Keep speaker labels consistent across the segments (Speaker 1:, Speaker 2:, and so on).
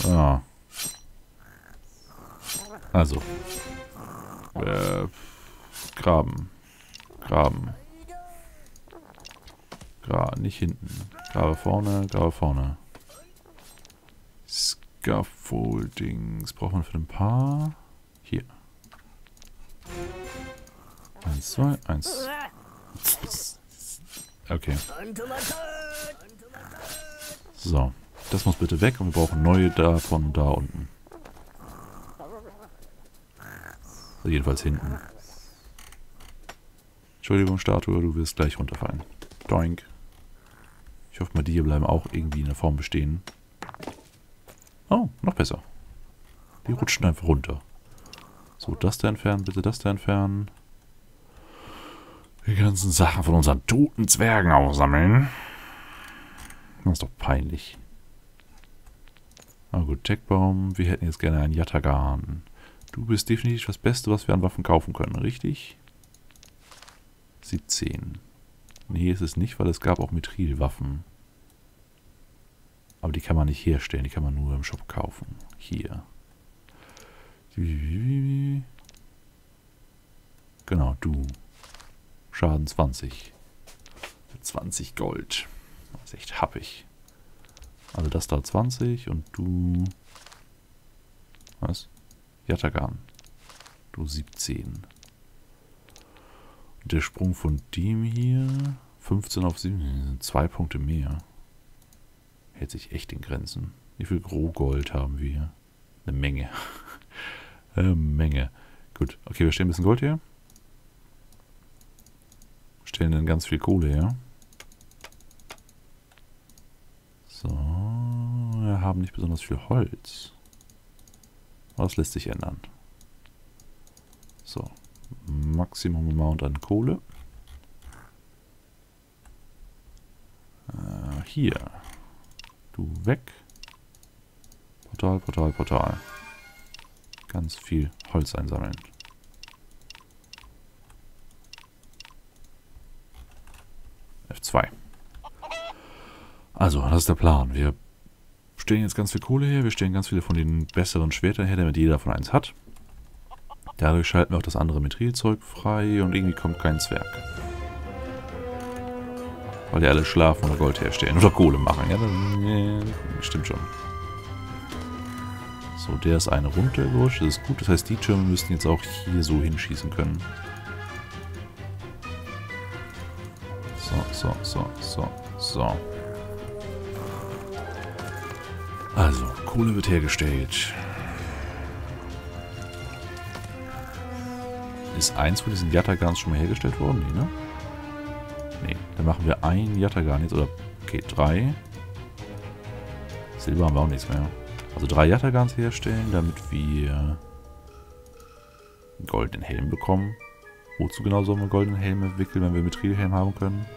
Speaker 1: Ah. Also. Graben. Graben. Nicht hinten. Grabe vorne, grabe vorne. Scaffoldings. Braucht man für ein paar? Hier. 1, 2, 1. Okay. So. Das muss bitte weg und wir brauchen neue davon da unten. Also jedenfalls hinten. Entschuldigung, Statue, du wirst gleich runterfallen. Doink. Ich hoffe mal, die hier bleiben auch irgendwie in der Form bestehen. Oh, noch besser. Die rutschen einfach runter. So, das da entfernen, bitte das da entfernen. Die ganzen Sachen von unseren toten Zwergen aufsammeln. Das ist doch peinlich. Na gut, Techbaum. Wir hätten jetzt gerne einen Yatagan. Du bist definitiv das Beste, was wir an Waffen kaufen können, richtig? 17. Nee, ist es nicht, weil es gab auch Mithrilwaffen. Aber die kann man nicht herstellen, die kann man nur im Shop kaufen. Hier. Genau, du. Schaden 20. 20 Gold. Das ist echt happig. Also das da 20 und du... Was? Yatagan. Du 17. Und der Sprung von dem hier... 15 auf 7, sind 2 Punkte mehr. Hält sich echt in Grenzen. Wie viel Rohgold haben wir? Eine Menge. Eine Menge. Gut, okay, wir stellen ein bisschen Gold her. Stellen dann ganz viel Kohle her. So, wir haben nicht besonders viel Holz. Aber das lässt sich ändern. So, Maximum Amount an Kohle. Hier. Du weg. Portal, Portal, Portal. Ganz viel Holz einsammeln. F2. Also, das ist der Plan. Wir stellen jetzt ganz viel Kohle her. Wir stellen ganz viele von den besseren Schwertern her, damit jeder davon eins hat. Dadurch schalten wir auch das andere Mithrilzeug frei und irgendwie kommt kein Zwerg. Weil die alle schlafen oder Gold herstellen oder Kohle machen. Ja, das stimmt schon. So, der ist eine runtergerutscht. Das ist gut. Das heißt, die Türme müssten jetzt auch hier so hinschießen können. So. Also, Kohle wird hergestellt. Ist eins von diesen Yatagans schon mal hergestellt worden? Nee, ne? Nee, dann machen wir ein Yatagan jetzt. Oder, okay, 3. Silber haben wir auch nichts mehr. Also 3 Yatagans herstellen, damit wir einen goldenen Helm bekommen. Wozu genau sollen wir goldenen Helme wickeln, wenn wir Mithrilhelm haben können?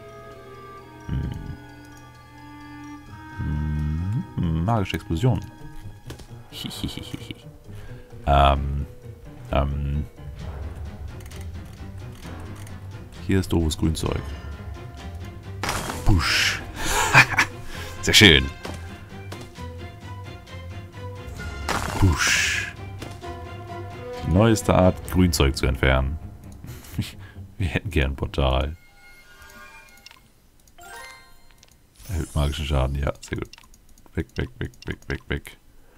Speaker 1: Magische Explosion. Hier ist doofes Grünzeug. Push. Sehr schön. Push. Die neueste Art, Grünzeug zu entfernen. Wir hätten gern ein Portal. Erhöht magischen Schaden, ja, sehr gut. Weg.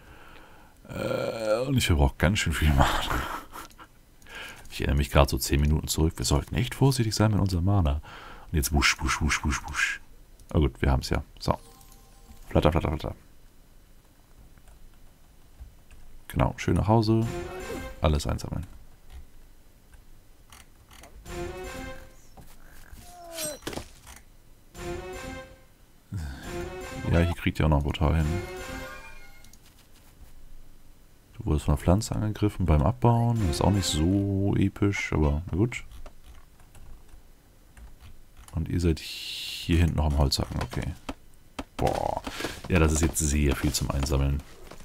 Speaker 1: Und ich verbrauche ganz schön viel Mana. Ich erinnere mich gerade so 10 Minuten zurück. Wir sollten echt vorsichtig sein mit unserem Mana. Und jetzt wusch. Aber gut, wir haben es ja. So. Flatter. Genau, schön nach Hause. Alles einsammeln. Ja, hier kriegt ihr auch noch ein Portal hin. Du wurdest von einer Pflanze angegriffen beim Abbauen. Das ist auch nicht so episch, aber na gut. Und ihr seid hier hinten noch am Holzhacken, okay. Boah. Ja, das ist jetzt sehr viel zum Einsammeln.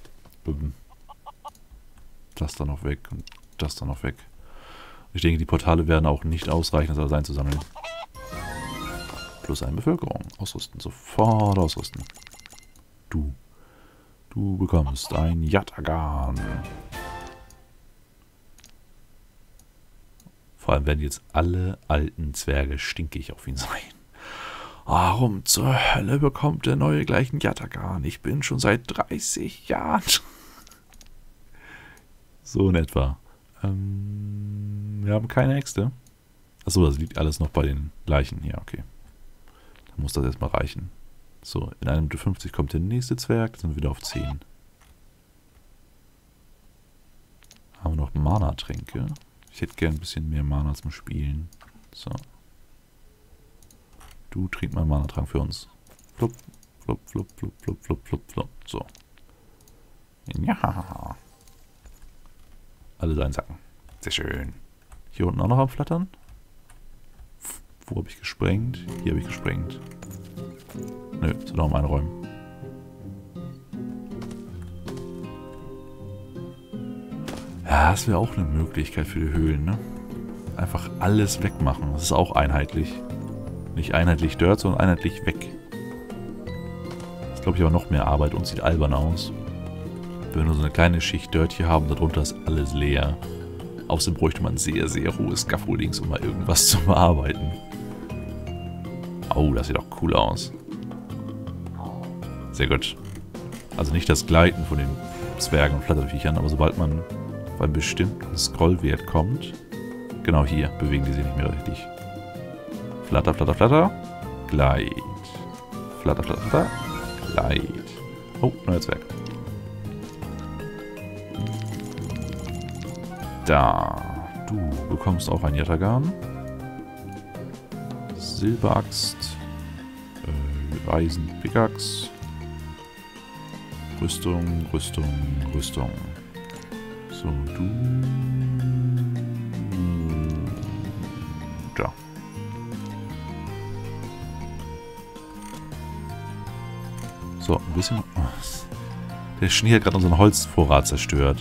Speaker 1: Das dann noch weg und das dann noch weg. Ich denke, die Portale werden auch nicht ausreichen, das alles einzusammeln. Plus eine Bevölkerung. Ausrüsten. Sofort ausrüsten. Du Du bekommst ein Yatagan. Vor allem werden jetzt alle alten Zwerge stinkig auf ihn sein. Warum zur Hölle bekommt der Neue gleich einen Yatagan? Ich bin schon seit 30 Jahren. So in etwa. Wir haben keine Äxte. Achso, das liegt alles noch bei den Leichen. Ja, okay. Dann muss das erstmal reichen. So, in 1 Minute 50 kommt der nächste Zwerg. Dann sind wir wieder auf 10. Haben wir noch Mana-Tränke. Ich hätte gern ein bisschen mehr Mana zum Spielen. So. Du trink mal einen Mana-Trank für uns. Flupp, flupp, flupp, flupp, flupp, flupp, flupp, flupp. So. Ja. Alles einsacken. Sehr schön. Hier unten auch noch am Flattern. Wo habe ich gesprengt? Hier habe ich gesprengt. Nö, soll noch mal einräumen. Ja, das wäre auch eine Möglichkeit für die Höhlen, ne? Einfach alles wegmachen. Das ist auch einheitlich. Nicht einheitlich Dirt, sondern einheitlich weg. Das ist, glaube ich, aber noch mehr Arbeit und sieht albern aus. Wenn wir nur so eine kleine Schicht Dirt hier haben, darunter ist alles leer. Außerdem bräuchte man sehr, sehr hohe Scaffoldings, um mal irgendwas zu bearbeiten. Oh, das sieht auch cool aus. Sehr gut. Also nicht das Gleiten von den Zwergen und Flatterviechern, aber sobald man auf einen bestimmten Scrollwert kommt, genau hier, bewegen die sich nicht mehr richtig. Flatter, flatter, flatter, Gleit. Flatter, flatter, flatter, Gleit. Oh, neuer Zwerg. Da. Du bekommst auch ein Yatagan. Silberaxt. Eisenpickaxe. Rüstung, Rüstung, Rüstung. So, du. Da. So, ein bisschen. Der Schnee hat gerade unseren Holzvorrat zerstört.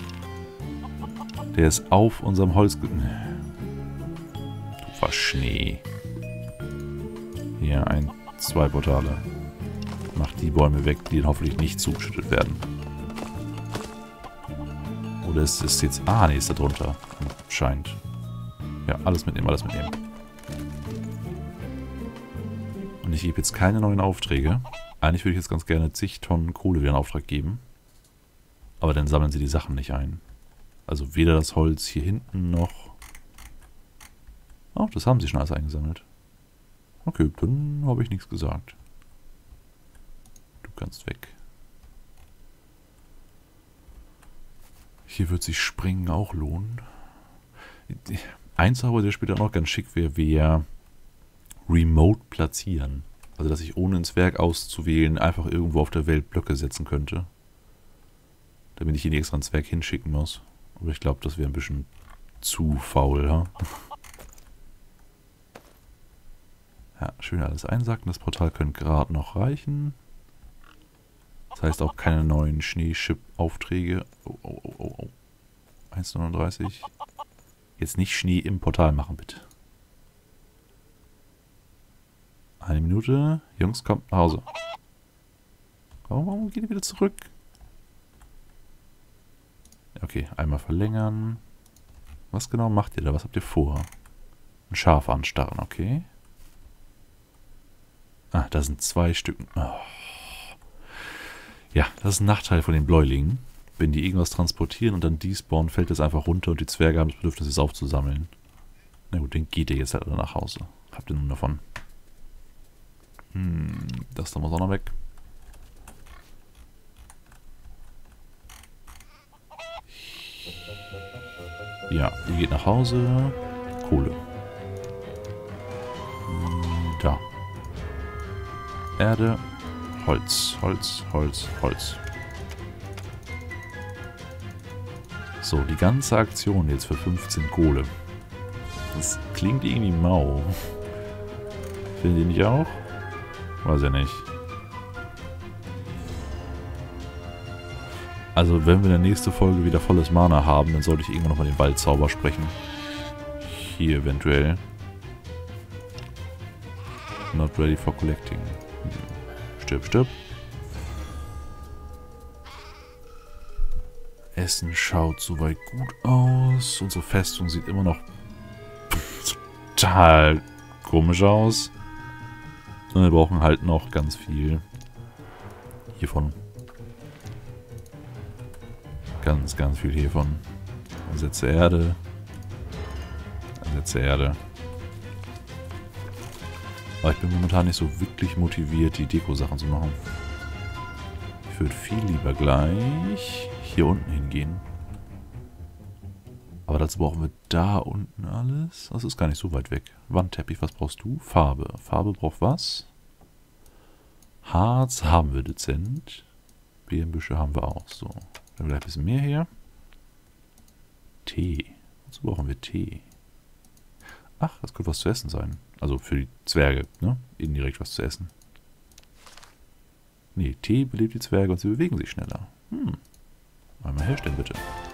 Speaker 1: Der ist auf unserem Holz... Du war Schnee. Hier, 2 Portale. Mach die Bäume weg, die hoffentlich nicht zugeschüttet werden. Oder ist es jetzt... Ah, nee, ist da drunter. Scheint. Ja, alles mitnehmen, alles mitnehmen. Und ich gebe jetzt keine neuen Aufträge. Eigentlich würde ich jetzt ganz gerne zig Tonnen Kohle wieder in Auftrag geben. Aber dann sammeln sie die Sachen nicht ein. Also weder das Holz hier hinten noch... Oh, das haben sie schon alles eingesammelt. Okay, dann habe ich nichts gesagt. Du kannst weg. Hier wird sich Springen auch lohnen. Eins aber, der später noch ganz schick wäre Remote platzieren. Also, dass ich ohne ins Werk auszuwählen einfach irgendwo auf der Welt Blöcke setzen könnte. Damit ich ihn extra ins Werk hinschicken muss. Aber ich glaube, das wäre ein bisschen zu faul, ja? Ja, schön alles einsacken. Das Portal könnte gerade noch reichen. Das heißt auch keine neuen Schneeschip-Aufträge. Oh, oh, oh, oh, oh. 1,39. Jetzt nicht Schnee im Portal machen, bitte. 1 Minute. Jungs, kommt nach Hause. Warum geht ihr wieder zurück? Okay, einmal verlängern. Was genau macht ihr da? Was habt ihr vor? Ein Schaf anstarren, okay. Ah, da sind 2 Stücken. Oh. Ja, das ist ein Nachteil von den Bläulingen. Wenn die irgendwas transportieren und dann despawnen, fällt das einfach runter und die Zwerge haben das Bedürfnis, es aufzusammeln. Na gut, den geht ihr jetzt halt nach Hause. Habt ihr nun davon? Das da muss auch noch weg. Ja, ihr geht nach Hause. Kohle. Da. Erde. Holz, Holz, Holz, Holz. So, die ganze Aktion jetzt für 15 Kohle. Das klingt irgendwie mau. Findet ihr nicht auch? Weiß ja nicht. Also, wenn wir in der nächsten Folge wieder volles Mana haben, dann sollte ich irgendwann nochmal den Waldzauber sprechen. Hier eventuell. Not ready for collecting. Stirb, stirb. Essen schaut soweit gut aus. Unsere Festung sieht immer noch total komisch aus. Und wir brauchen halt noch ganz viel hiervon. Ganz, ganz viel hiervon. Ansätze Erde. Ansätze Erde. Aber ich bin momentan nicht so wirklich motiviert, die Deko-Sachen zu machen. Ich würde viel lieber gleich hier unten hingehen. Aber dazu brauchen wir da unten alles. Das ist gar nicht so weit weg. Wandteppich, was brauchst du? Farbe. Farbe braucht was? Harz haben wir dezent. Beerenbüsche haben wir auch. So. Dann haben wir gleich ein bisschen mehr her. Tee. Wozu brauchen wir Tee? Ach, das könnte was zu essen sein. Also für die Zwerge, ne? Indirekt was zu essen. Nee, Tee belebt die Zwerge und sie bewegen sich schneller. Einmal herstellen, bitte.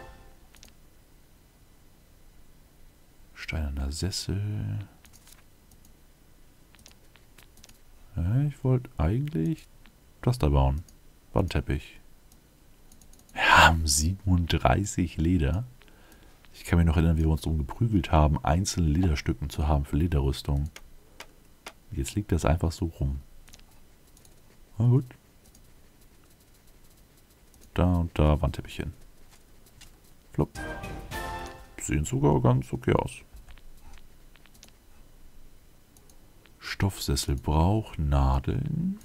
Speaker 1: Steinerner Sessel. Ja, ich wollte eigentlich das da bauen. Wandteppich. Wir haben 37 Leder. Ich kann mich noch erinnern, wie wir uns darum geprügelt haben, einzelne Lederstücken zu haben für Lederrüstung. Jetzt liegt das einfach so rum. Na gut. Da und da Wandteppich hin. Flop. Sehen sogar ganz okay aus. Stoffsessel braucht Nadeln.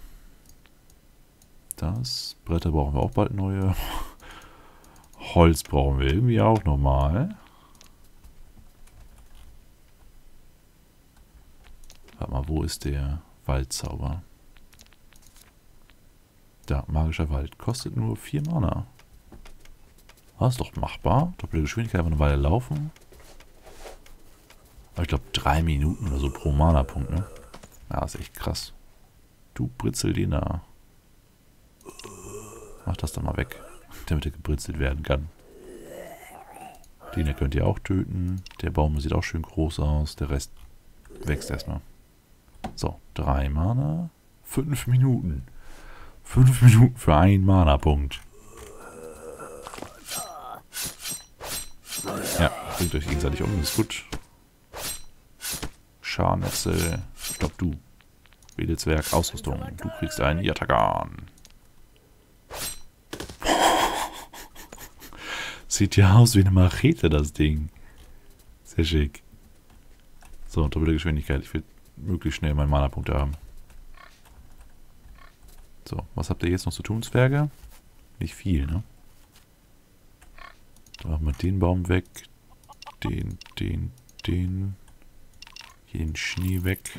Speaker 1: Das. Bretter brauchen wir auch bald neue. Holz brauchen wir irgendwie auch nochmal. Warte mal, wo ist der Waldzauber? Da, magischer Wald. Kostet nur 4 Mana. Das ist doch machbar. Doppelte Geschwindigkeit, einfach eine Weile laufen. Aber ich glaube 3 Minuten oder so pro Mana-Punkt, ne? Ja, ist echt krass. Du britzel den da. Mach das dann mal weg, damit er gebritzelt werden kann. Den hier könnt ihr auch töten. Der Baum sieht auch schön groß aus. Der Rest wächst erstmal. So, 3 Mana. 5 Minuten. 5 Minuten für einen Mana-Punkt. Ja, bringt euch gegenseitig um, ist gut. Scharnetzel. Stopp, du. Wedelzwerg, Ausrüstung. Du kriegst einen Yatagan. Sieht ja aus wie eine Machete, das Ding. Sehr schick. So, doppelte Geschwindigkeit. Ich will möglichst schnell meinen Mana-Punkte haben. So, was habt ihr jetzt noch zu tun, Zwerge? Nicht viel, ne? Dann machen wir den Baum weg. Den. Hier den Schnee weg.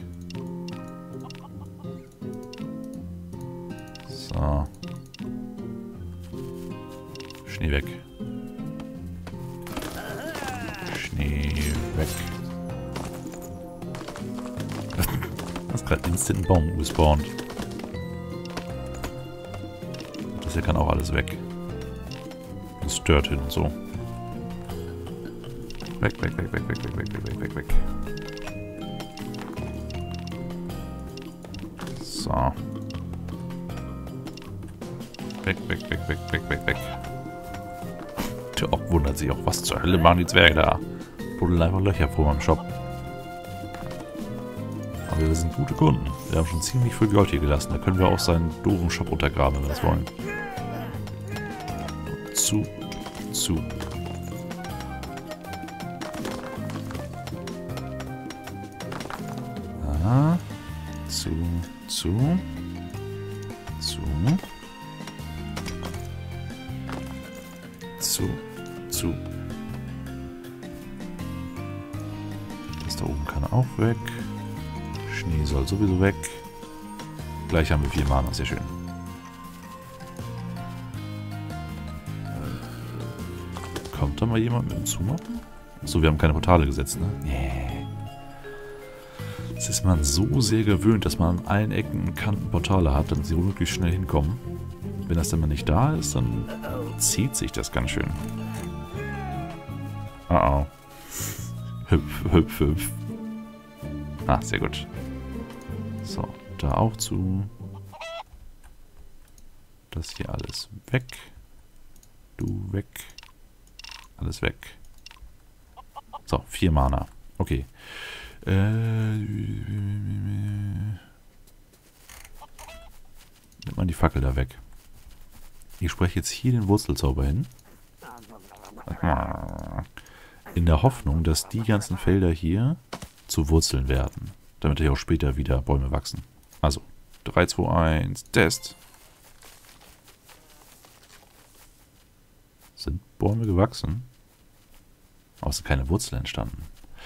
Speaker 1: So. Schnee weg. Schnee weg. Du hast gerade instant einen Baum gespawnt. Das hier kann auch alles weg. Das stört hin und so. Weg. So. Weg. Der Ock wundert sich auch, was zur Hölle machen die Zwerge da? Buddeln einfach Löcher vor meinem Shop. Aber wir sind gute Kunden. Wir haben schon ziemlich viel Gold hier gelassen. Da können wir auch seinen doofen Shop untergraben, wenn wir das wollen. Zu. Ah. Zu. Das da oben kann auch weg. Schnee soll sowieso weg. Gleich haben wir 4 Mana, sehr schön. Kommt da mal jemand mit dem Zumachen? Achso, wir haben keine Portale gesetzt, ne? Nee. Es ist man so sehr gewöhnt, dass man an allen Ecken und Kanten Portale hat, damit sie möglichst schnell hinkommen. Wenn das dann mal nicht da ist, dann zieht sich das ganz schön. Oh. Hüpf. Ah, sehr gut. So, da auch zu. Das hier alles weg. Du weg. Alles weg. So, 4 Mana. Okay. Nimmt man die Fackel da weg. Ich spreche jetzt hier den Wurzelzauber hin. In der Hoffnung, dass die ganzen Felder hier zu Wurzeln werden. Damit hier auch später wieder Bäume wachsen. Also, 3, 2, 1, Test. Sind Bäume gewachsen? Aber es sind keine Wurzeln entstanden.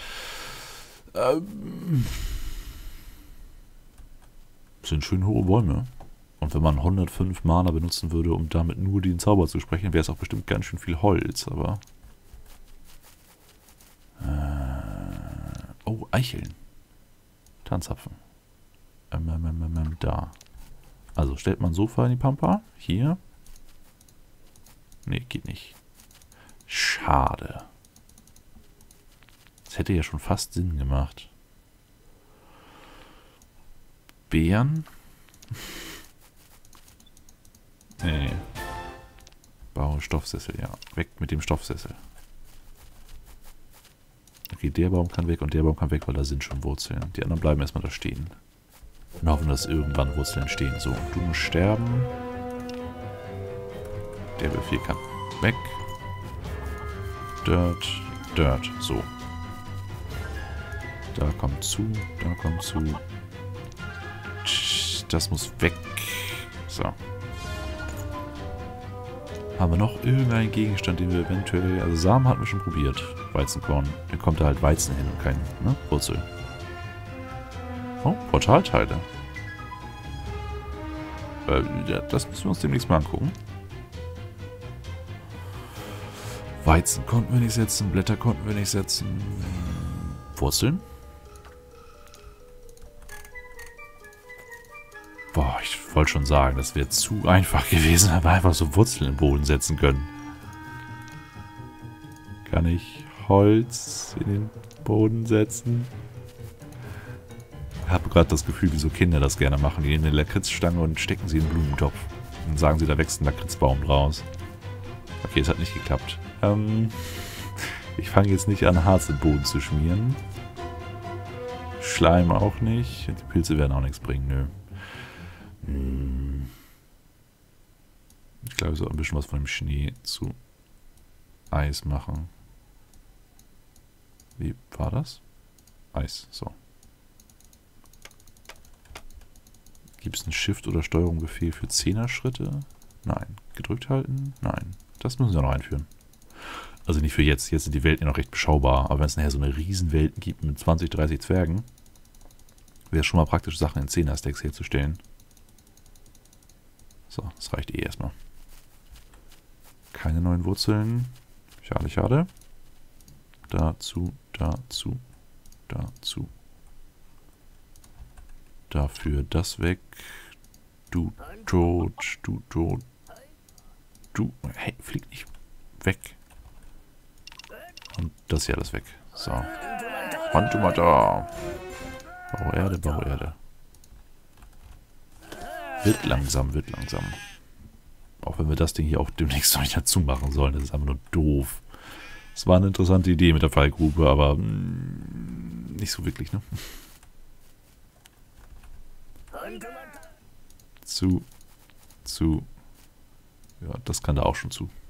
Speaker 1: Sind schön hohe Bäume. Und wenn man 105 Mana benutzen würde, um damit nur den Zauber zu sprechen, wäre es auch bestimmt ganz schön viel Holz, aber... oh, Eicheln. Tanzapfen. Da. Also stellt man Sofa in die Pampa. Hier. Nee, geht nicht. Schade. Das hätte ja schon fast Sinn gemacht. Beeren? Nee. Baue Stoffsessel, ja. Weg mit dem Stoffsessel. Okay, der Baum kann weg und der Baum kann weg, weil da sind schon Wurzeln. Die anderen bleiben erstmal da stehen. Und hoffen, dass irgendwann Wurzeln entstehen. So, du musst sterben. Der Befehl kann weg. Dirt, Dirt. So. Da kommt zu, da kommt zu. Das muss weg. So. Haben wir noch irgendeinen Gegenstand, den wir eventuell... Also Samen hatten wir schon probiert. Weizenkorn. Dann kommt da halt Weizen hin und kein Wurzel. Oh, Portalteile. Das müssen wir uns demnächst mal angucken. Weizen konnten wir nicht setzen, Blätter konnten wir nicht setzen. Wurzeln? Boah, ich wollte schon sagen, das wäre zu einfach gewesen, aber einfach so Wurzeln im Boden setzen können. Kann ich Holz in den Boden setzen? Ich habe gerade das Gefühl, wie so Kinder das gerne machen. Die nehmen eine Lakritzstange und stecken sie in den Blumentopf. Dann sagen sie, da wächst ein Lakritzbaum draus. Okay, es hat nicht geklappt. Ich fange jetzt nicht an, Harz im Boden zu schmieren. Schleim auch nicht. Die Pilze werden auch nichts bringen, nö. Ich glaube, ich soll ein bisschen was von dem Schnee zu Eis machen. Wie war das? Eis, so. Gibt es einen Shift- oder Steuerung-Befehl für 10er-Schritte? Nein. Gedrückt halten? Nein. Das müssen wir noch einführen. Also nicht für jetzt. Jetzt sind die Welten ja noch recht beschaubar. Aber wenn es nachher so eine Riesenwelten gibt mit 20, 30 Zwergen, wäre es schon mal praktisch, Sachen in 10er-Stacks herzustellen. So, das reicht eh erstmal. Keine neuen Wurzeln. Schade, schade. Dazu, dazu, dazu. Dafür das weg. Du tot, du tot. Du, hey, flieg nicht weg. Und das hier alles weg. So. Pantomata. Bauerde, Bauerde. Wird langsam, wird langsam. Auch wenn wir das Ding hier auch demnächst noch nicht dazu machen sollen. Das ist einfach nur doof. Es war eine interessante Idee mit der Fallgrube, aber nicht so wirklich, ne? Zu. Ja, das kann da auch schon zu.